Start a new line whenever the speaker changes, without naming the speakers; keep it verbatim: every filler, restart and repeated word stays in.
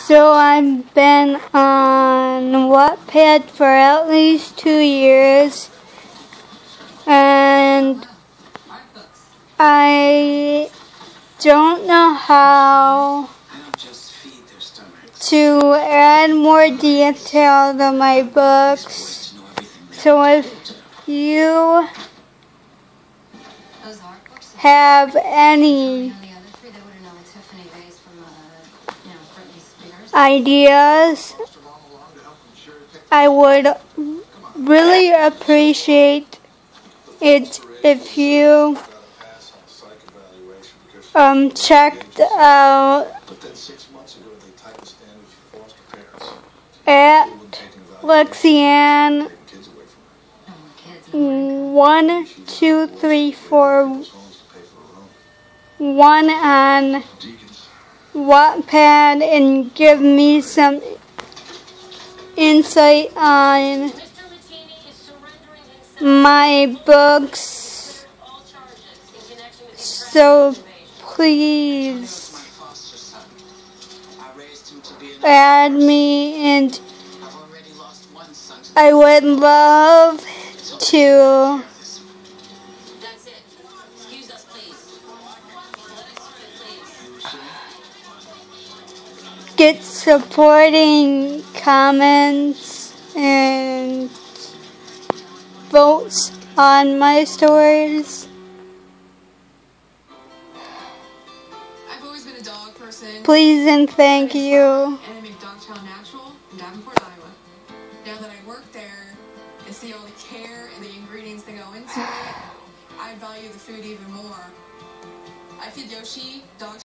So I've been on Wattpad for at least two years, and I don't know how to add more detail to my books. So if you have any ideas, I would really appreciate it if you um checked out at Lexianne one two three four one on Wattpad and give me some insight on my books. So please add me, and I would love to get supporting comments and votes on my stories.
I've always been a dog person.
Please and thank you.
And I make Dog Chow Natural in Davenport, Iowa. Now that I work there and see all the care and the ingredients that go into it, I value the food even more. I feed Yoshi dog